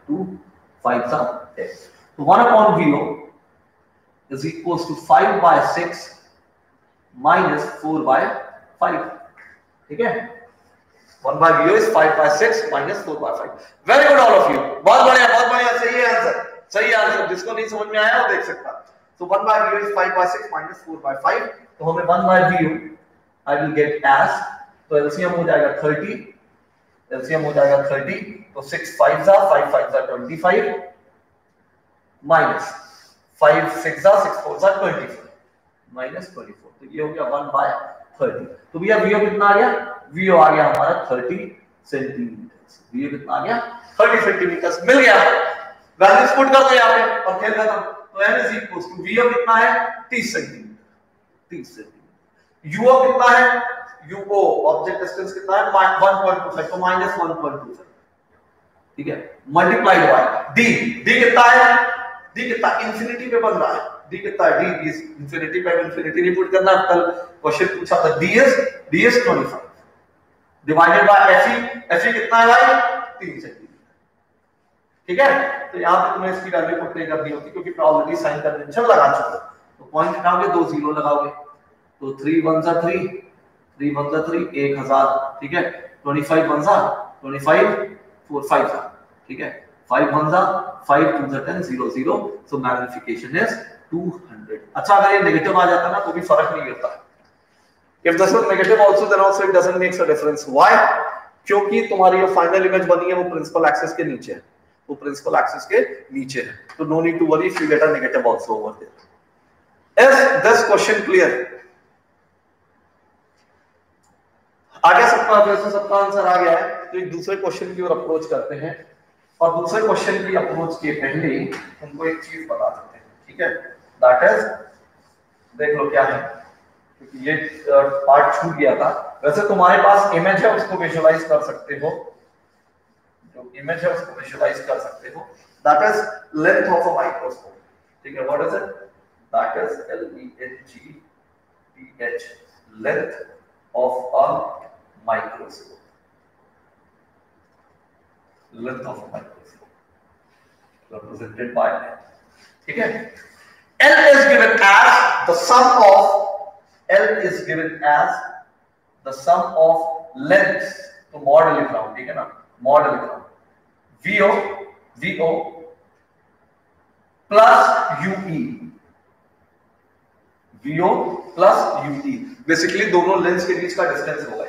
2 5 10. So 1 upon VO is equals to 5 by 6 minus 4 by 5. ठीक है, 1 by VO is 5 by 6 minus 4 by 5. Very good all of you. बहुत बढ़िया, सही है आंसर, सही आंसर. जिसको नहीं समझ में आया वो देख सकता है. So 1 by VO is 5 by 6 minus 4 by 5. तो हमें 1 by VO I will get as, तो LCM हो जाएगा 30, LCM हो जाएगा 30, तो 6 5s are 5 5s are 25 minus 5 6s are 6 4s are 24 minus 24. तो ये हो गया 1 by 30. तो भैया VO कितना आ गया? VO आ गया हमारा 30 सेंटीमीटर. VO कितना आ गया? 30 सेंटीमीटर. मिल गया. वैल्यूज पुट कर दो यहाँ पे और खेल खत्म. तो n is equals to VO कितना है? 30 सेंटीमीटर. 30 सेंटीमीटर. UO कितना है? UO ऑब्जेक्ट डिस्टेंस कितना है? 1.25, तो माइनस 1.25. ठीक है, मल्टीप्लाइड बाय d. d कितना है? d कितना इंफिनिटी पे बन रहा है. d कितना है? d is इंफिनिटी पे इंफिनिटी नहीं पुट करना. कल क्वेश्चन पूछा था. d is 25 divided by fe कितना है भाई? 3 सेंटीमीटर. ठीक है, तो यहाँ पे तुम्हें इसकी वैल्यू पुट नहीं करनी होती क्योंकि ऑलरेडी साइन कन्वेंशन लगा चुके. तो पॉइंट हटाओगे, 2 जीरो लगाओगे, तो 3 1 3 3 1 3 1000. ठीक है, 25 1 25 4 5. ठीक है, 5 1 5 2 10 0 0. So magnification is 200. अच्छा, अगर ये नेगेटिव आ जाता ना तो भी फर्क नहीं पड़ता. If this is negative also, then also it doesn't make a difference. Why? क्योंकि तुम्हारी जो फाइनल इमेज बनी है वो प्रिंसिपल एक्सिस के नीचे है. वो प्रिंसिपल एक्सिस के नीचे है. तो no need to worry if you get a negative also over there. Is this question clear? आ गया सबका? वैसे सबका आंसर आ गया है. तो एक दूसरे क्वेश्चन की ओर अप्रोच करते हैं. और दूसरे क्वेश्चन की अप्रोच के पहले तुमको एक चीज बता देते हैं. ठीक है, दैट इज, देख लो क्या है, क्योंकि ये पार्ट छूट गया था. वैसे तुम्हारे पास इमेज है, उसको विजुअलाइज कर सकते हो. जो इमेज है उसको विजुअलाइज कर सकते हो. That is length of a microscope. ठीक है, what is it? That is LENGTH, length of a microscope. लेंथ ऑफ अ माइक्रोस्कोप represented by L. ठीक है, L is given as the sum of lengths. तो मॉड लिख रहा हूं. ठीक है ना, मॉड लिख रहा हूं. VO plus UE. VO plus UE basically दोनों लेंस के बीच का डिस्टेंस होगा.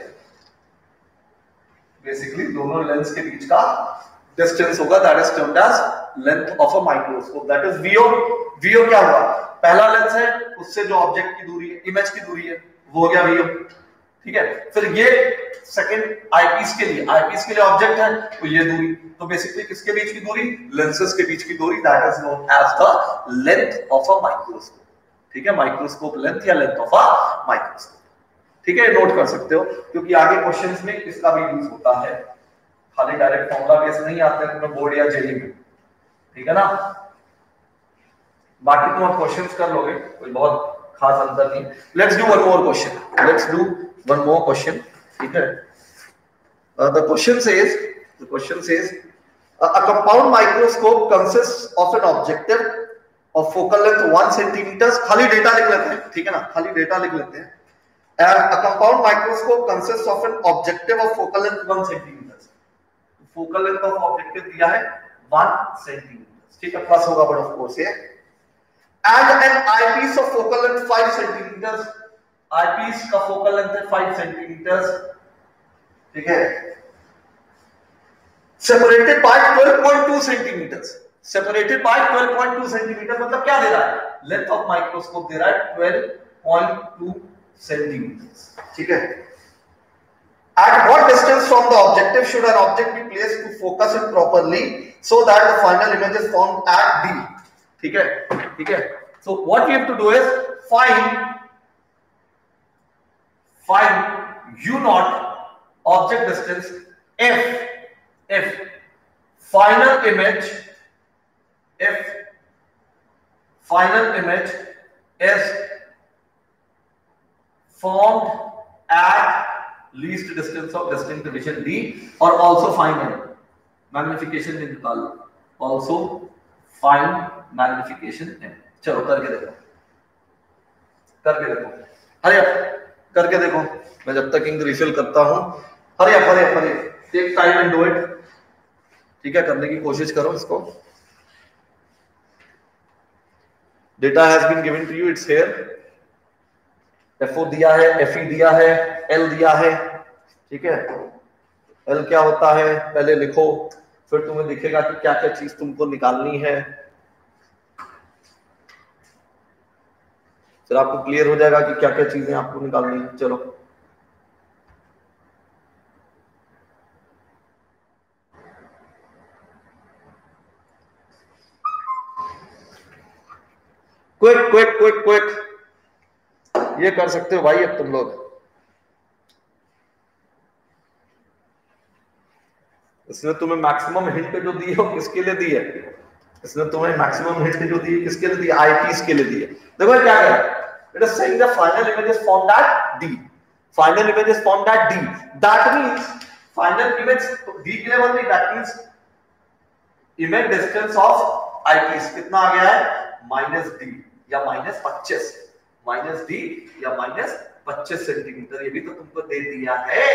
बेसिकली दोनों लेंस के बीच का डिस्टेंस होगा. That is termed as length of a microscope. That is VO. VO क्या हुआ? पहला लेंस है, उससे जो ऑब्जेक्ट की दूरी है, इमेज की दूरी है, वो हो गया VO. ठीक है, फिर ये सेकंड आईपीस के लिए ऑब्जेक्ट है, तो ये दूरी. तो बेसिकली किसके बीच की दूरी? लेंसेस के बीच की दूरी. That is known as the length of a microscope. ठीक है, माइक्रोस्कोप लेंथ या लेंथ ऑफ अ माइक्रोस्कोप. ठीक है, नोट कर सकते हो क्योंकि आगे क्वेश्चंस में इसका भी यूज होता है. खाली डायरेक्ट फॉर्मूला बेस नहीं आते हैं बोर्ड या जेई में. ठीक है ना, बाकी तुम आप क्वेश्चंस कर लोगे, कोई बहुत खास अंतर नहीं. Let's do one more question. ठीक है, the question says a compound microscope consists of an objective of focal length 1 cm. खाली डेटा लिख लेते हैं. ठीक है ना, खाली डेटा लिख लेते हैं. And a compound microscope consists of an objective of focal length 1 cm. Focal length of objective दिया है 1 cm. ठीक है, प्लस होगा बट ऑफ कोर्स ये. And an eyepiece of focal length 5 cm. eyepiece का फोकल लेंथ है 5 cm. ठीक है, separated by 12.2 cm. separated by 12.2 cm मतलब क्या दे रहा है? लेंथ ऑफ माइक्रोस्कोप दे रहा है 12.2 cm. ठीक है, at what distance from the objective should an object be placed to focus it properly so that the final image is formed at D? ठीक है, ठीक है. So what we have to do is find U naught object distance if final image is formed at least distance of distinct division D, और also find M. Magnification भी निकाल लो. Also find magnification m। चलो करके देखो, hurry up करके देखो। मैं जब तक इंक रिफिल करता हूं, hurry up take time and do it. ठीक है, करने की कोशिश करो इसको। Data has been given to you, it's here. FO दिया है, FE दिया है, L दिया है। ठीक है, L क्या होता है पहले लिखो, फिर तुम्हें दिखेगा कि क्या क्या चीज तुमको निकालनी है, फिर आपको क्लियर हो जाएगा कि क्या क्या चीजें आपको निकालनी है। चलो क्विक क्विक क्विक क्विक, ये कर सकते हो भाई अब तुम लोग। इसने तुम्हें मैक्सिमम हिंट जो दी है किसके लिए दी है? इसने तुम्हें मैक्सिमम हिंट जो दी है किसके लिए दी है? आईपीस के लिए दी है। देखो क्या कह रहा है, it is saying the final image is formed at D, final image is formed at D, that means final image D के लेवल में, that means image distance of eyepiece कितना आ गया है? माइनस डी या माइनस 25, माइनस डी या minus 25 centimetre. ये भी तो तुमको दे दिया है,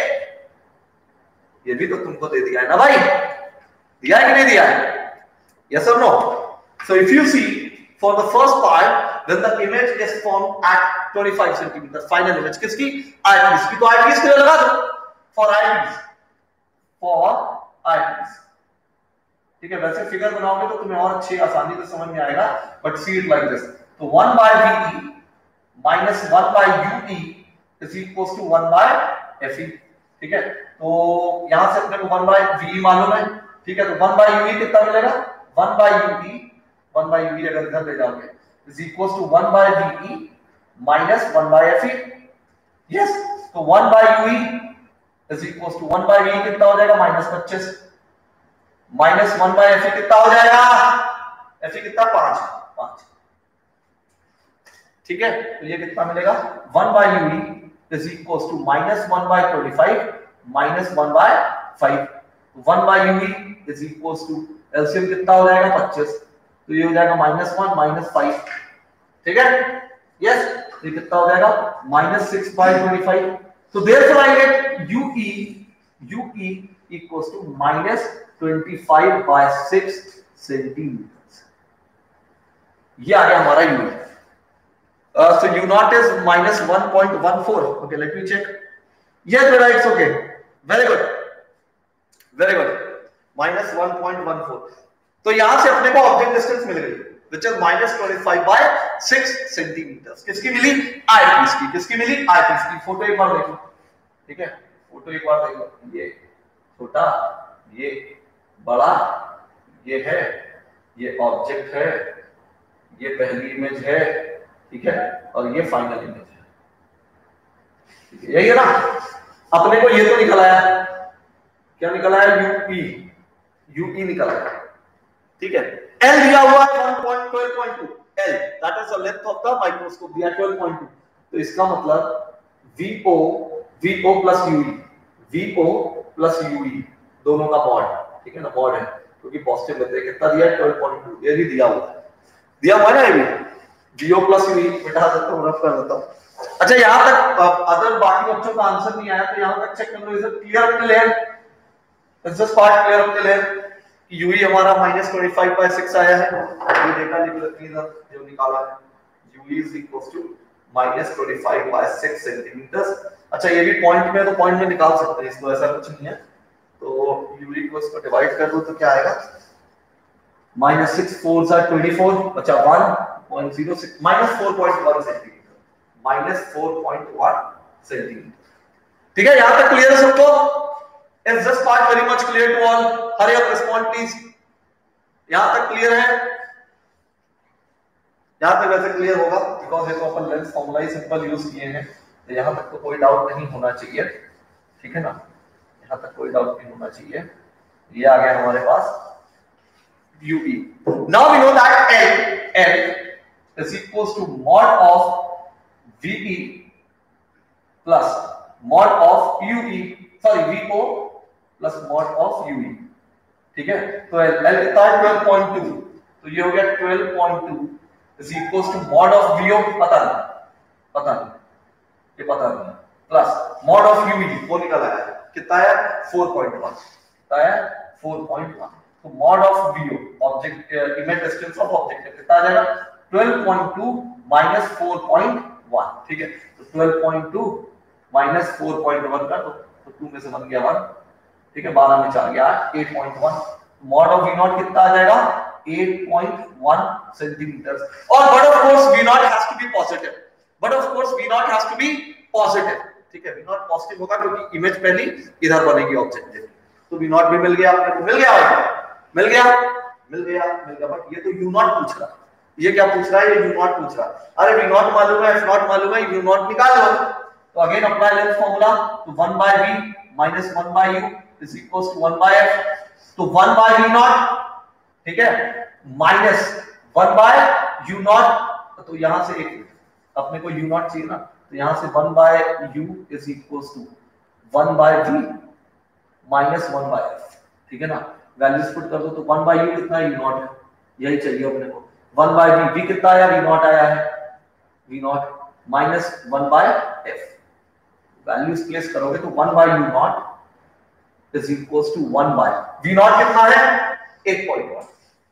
ये भी तो तुमको दे दिया है ना भाई, दिया है कि नहीं दिया है? Yes or no? So if you see for the first part, then the image is formed at 25 centimeter. Final image किसकी? eyepiece की। तो eyepiece के लिए लगा दो, for eyepiece, for eyepiece। ठीक है, वैसे फिगर बनाओगे तो तुम्हें और अच्छी आसानी से समझ में आएगा, but see it like this। तो 1 by VE minus 1 by UE is equals to 1 by FE। ठीक है, तो यहां से अपने को 1 by VE मालूम है। ठीक है, तो 1 by UE कितना मिलेगा? 1 by UE, 1 by UE अगर इधर ले जाओगे is equals to 1 by VE minus 1 by FE। yes, तो 1 by UE is equals to 1 by VE कितना हो जाएगा? माइनस 25, माइनस 1 by FE कितना हो जाएगा? FE कितना? 5। ठीक है, तो ये कितना मिलेगा? 1 by UE is equals to minus 1 by 25 minus 1 by 5। 1 by UE is equals to LCM कितना हो जाएगा? 25, तो ये हो जाएगा माइनस 1 माइनस 5। ठीक है, यस, ये कितना हो जाएगा? Minus 6 by 25। तो therefore I get UE equals to minus 25 by 6 centimetre. ये आ गया हमारा UE। So U naught is minus 1.14. Okay, let me check. Yes, Beta, it's okay. Very good. Very good. Minus 1.14. तो यहां से अपने को ऑब्जेक्ट डिस्टेंस मिल गई, which is minus 25 by 6 centimetre. किसकी मिली? आईपीस की। किसकी मिली? आईपीस की। फोटो एक बार देखो। ठीक है, फोटो एक बार देखो। ये छोटा, ये बड़ा, ये है, ये ऑब्जेक्ट है, ये पहली इमेज है। ठीक है, और ये फाइनल इमेज है। ठीक है, यही है ना? अपने को ये तो निकल आया, क्या निकल आया? UE निकल आया। ठीक है, L दिया हुआ है 1.12.2, L that is the length of the microscope, दिया 12.2। तो इसका मतलब VO plus UE, VO plus UE दोनों का मॉड। ठीक है ना, मॉड है क्योंकि पॉजिटिव लेते हैं। कितना दिया है? 12.2। ये भी दिया हुआ है ना, ये भी VO प्लस UE। मिटा देता हूं, रफ कर देता हूं। अच्छा, यहां तक अदर बाकी बच्चों का आंसर नहीं आया तो यहां तक चेक कर लो। Is it clear up till here? Is this part clear up till here कि UE हमारा -25 by 6 आया है? ये डेटा लिख लेते हैं जो निकाला है। UE is equals to -25 by 6 centimetre. अच्छा, ये भी पॉइंट में, तो पॉइंट में निकाल सकते हैं इसको, ऐसा कुछ नहीं है। तो UE को इसको डिवाइड कर दो तो क्या आएगा? -6 4s are 24, बचा 1.06 -4.1 सेंटीमीटर, -4.1 सेंटीमीटर। ठीक है, यहां तक क्लियर है सबको? Is this part very much clear to all? Hurry up, respond please. यहां तक क्लियर है? यहां तक वैसे क्लियर होगा बिकॉज़ ये तो अपन लेंस फॉर्मूला ही सिंपल यूज किए हैं, तो यहां तक तो कोई डाउट नहीं होना चाहिए। ठीक है ना, यहां तक कोई डाउट नहीं होना चाहिए। ये आ गया हमारे पास UE। Now we know that L is equals to mod of VE plus mod of UE, sorry, VO plus mod of UE। ठीक है, तो L कितना है 12.2, तो ये हो गया 12.2 is equals to mod of VO पता नहीं ये पता नहीं प्लस मॉड ऑफ यूवी वो निकल आया कितना है 4.1, कितना है 4.1, तो mod of VO object image distance of object कितना आ जाएगा 12.2 माइनस 4.1, ठीक है, तो 12.2 माइनस 4.1 का तो 2 में से बन गया 1, ठीक है, 12 में 4 गया 8.1, मॉड ऑफ v नॉट कितना आ जाएगा 8.1 सेंटीमीटर, और but of course v naught has to be positive, but of course v naught has to be positive, ठीक है, v नॉट पॉजिटिव होगा क्योंकि इमेज पहली इधर बनेगी ऑब्जेक्ट, तो v नॉट भी मिल गया आपको, मिल गया, बट ये तो u नॉट पूछ रहा है, ये क्या पूछ रहा है, ये u नॉट पूछ रहा है, अरे v नॉट मालूम है, f नॉट मालूम है, u नॉट निकालो, तो अगेन अप्लाई लेंथ फार्मूला, तो 1 by v minus 1 by u is equals to 1 by f, तो 1 by v नॉट, ठीक है, माइनस 1 by u नॉट, तो यहां से एक अपने को u नॉट चाहिए ना, तो यहां से 1 by u is equals to 1 by v minus 1 by f, ठीक है ना, वैल्यूज पुट कर दो, तो 1 by u कितना है u नॉट है, यही चाहिए अपने को, 1 by v कितना आया v नॉट आया है, v naught minus 1 by f, values place करोगे तो 1 by u naught is equals to 1 by v naught कितना है 8.1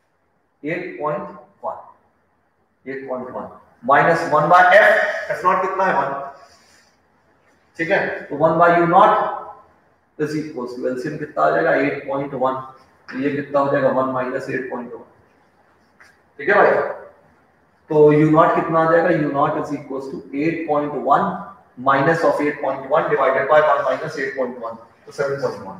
माइनस 1 by f नॉट कितना है 1, ठीक है, तो 1 by u naught is equals to LCM कितना आ जाएगा 8.1, तो ये कितना हो जाएगा 1 माइनस 8.1, ठीक है भाई, तो u नॉट कितना आ जाएगा, u naught is equals to 8.1 minus of 8.1 divided by 1 minus 8.1, तो 7.1,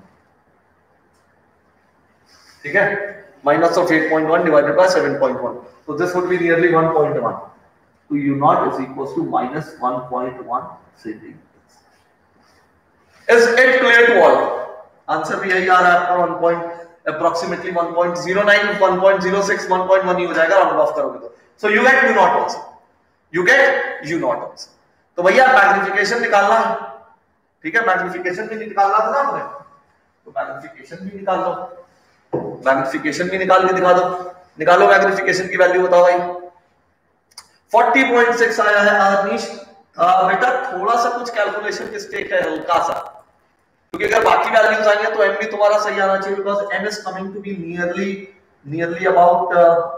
ठीक है, माइनस ऑफ 8.1 डिवाइडेड बाय 7.1, तो दिस वुड बी नियरली 1.1, तो u naught is equals to minus 1.1 centimetre. Is it clear to all? Answer भी यही आ रहा है आपका, 1 approximately 1.09 1.06 1.1 ही हो जाएगा राउंड ऑफ करोगे तो, so you get u naught also, you get u naught also, तो भैया मैग्निफिकेशन निकालना है, ठीक है, मैग्निफिकेशन भी निकालना था ना आपने, तो मैग्निफिकेशन भी निकाल दो, मैग्निफिकेशन भी निकाल के दिखा दो, निकालो मैग्निफिकेशन की वैल्यू बताओ भाई, 40.6 आया है अनीश, बेटा थोड़ा सा कुछ कैलकुलेशन मिस्टेक है हल्का सा, क्योंकि अगर बाकी वैल्यूज आई हैं तो m भी तुम्हारा सही आना चाहिए, because m is coming to be nearly about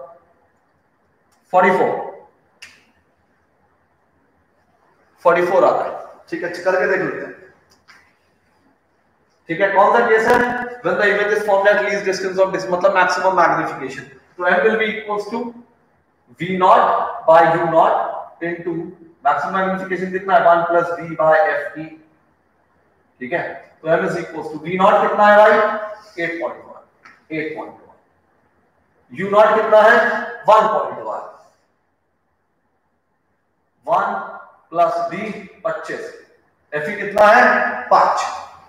44 आता है, ठीक है, करके देख लेते हैं, ठीक है, कौन सा केस है, when the image is formed at least distance of this मतलब maximum magnification, तो m will be equals to v naught by u naught into maximum magnification कितना है 1 plus v by f e, ठीक है, तो m is equals to v naught कितना है भाई 8.1, u naught कितना है 1.1, 1 प्लस d 25, f e कितना है 5,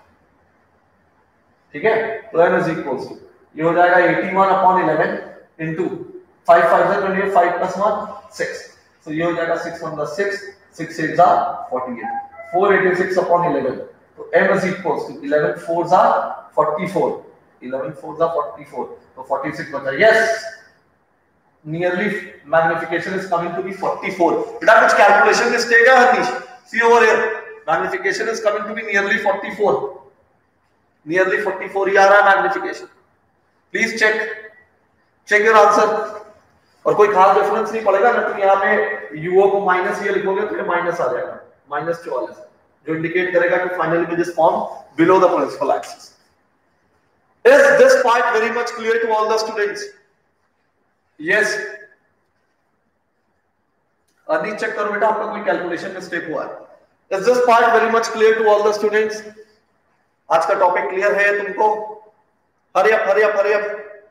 ठीक है, तो m is equals to ये हो जाएगा 81/11 into 5 5 से 28, 5 plus 1 6, तो ये हो जाएगा 6 1 6 6 8 48, 486/11, तो m is equals to 11 4s are 44, 11 4s are 44, तो 46 बचा, yes, nearly magnification is coming to be 44, बेटा कुछ कैलकुलेशन मिस्टेक है Hanish, see over here, magnification is coming to be nearly 44, nearly 44 ही आ रहा है magnification, please check your answer, और कोई खास डिफरेंस नहीं पड़ेगा ना, तुम यहाँ पे यूओ को माइनस ये लिखोगे तो ये माइनस आ जाएगा, -44, जो इंडिकेट करेगा कि final image is form below the principal axis. Is this part very much clear to all the students? Yes, अर्निंग चेक करो बेटा, आपका कोई कैलकुलेशन मिस्टेक हुआ है? Is this part very much clear to all the students? आज का topic clear है तुमको? Hurry up hurry up hurry up,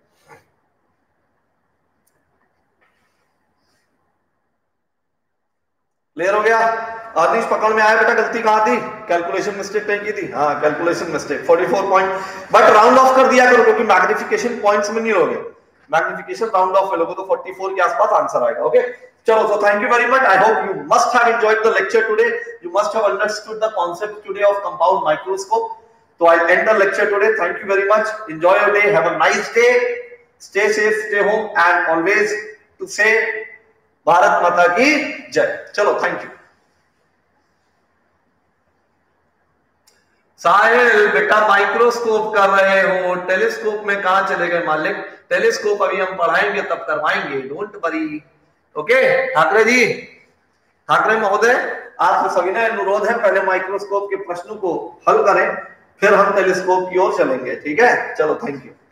clear हो गया? आर्निश पकड़ में आया बेटा, गलती कहां थी, कैलकुलेशन मिस्टेक नहीं की थी, हाँ calculation mistake 44 point, but round off कर दिया करो क्योंकि मैग्निफिकेशन पॉइंट्स में नहीं लोगे, मैग्निफिकेशन राउंड ऑफ लोगे तो 44 के आसपास आंसर आएगा। ओके चलो, so thank you very much, I hope you must have enjoyed the lecture today, you must have understood the concept today of compound microscope, तो I end the lecture today. Thank you very much. Enjoy your day. Have a nice day. Stay safe, stay home and always to say Bharat माता की जय. चलो, thank you. साहिल बेटा microscope कर रहे हो, telescope में कहां चले गए मालिक? टेलीस्कोप अभी हम पढ़ाएंगे तब करवाएंगे, don't worry. Okay Thackeray ji, Thackeray महोदय, आप सविनय अनुरोध है पहले माइक्रोस्कोप के प्रश्नों को हल करें, फिर हम टेलीस्कोप की ओर चलेंगे. ठीक है, चलो, थैंक यू.